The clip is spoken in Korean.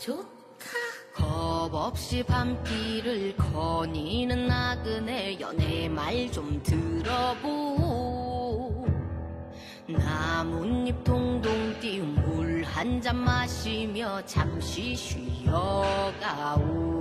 좋다. 겁 없이 밤길을 거니는 나그네여 내 말 좀 들어보. 나뭇잎 동동 띄운 물 한 잔 마시며 잠시 쉬어가오.